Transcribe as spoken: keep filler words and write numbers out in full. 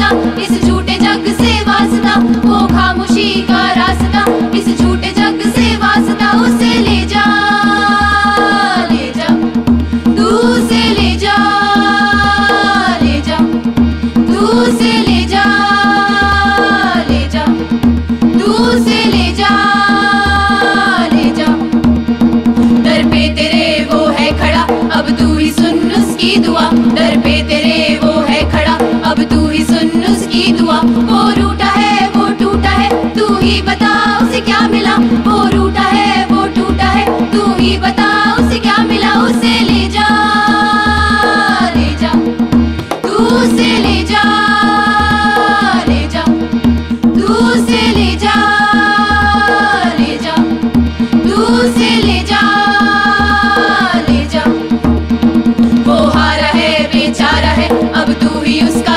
वास्ता, इस झूठे जग से वास्ता, वो खामोशी का रास्ता, इस झूठे जग से वास्ता। उसे ले जा, ले जा, तू उसे ले जा, ले जा, तू उसे ले जा, ले जा, तू उसे ले जा, ले जा। दर पे तेरे वो है खड़ा, अब तू ही सुन उसकी दुआ। दर पे तेरे वो है खड़ा, अब तू ही सुन उसकी दुआ। वो रूठा है, वो टूटा है, तू ही बता उसे क्या मिला। वो रूठा है, वो टूटा है, तू ही बता उसे क्या मिला। उसे ले जा, ले जा, तू उसे ले जा, ले जा, तू उसे ले जा, ले जा, तू उसे ले जा, ले जा। वो हारा है, बेचारा है, अब तू ही उसका